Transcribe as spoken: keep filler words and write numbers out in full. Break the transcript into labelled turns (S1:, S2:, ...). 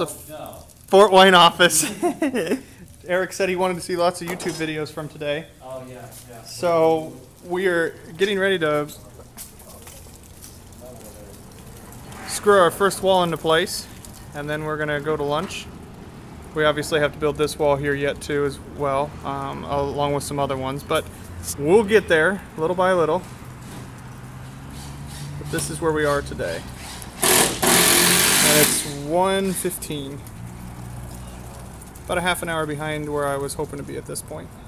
S1: the
S2: Oh, no.
S1: Fort Wayne office. Eric said he wanted to see lots of YouTube videos from today.
S2: Oh, yeah, yeah.
S1: So we are getting ready to screw our first wall into place, and then we're gonna go to lunch. We obviously have to build this wall here yet too as well, um, along with some other ones, but we'll get there little by little. But this is where we are today. And it's one fifteen. About a half an hour behind where I was hoping to be at this point.